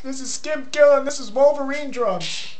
This is Skimp Kill and this is Wolverine drums.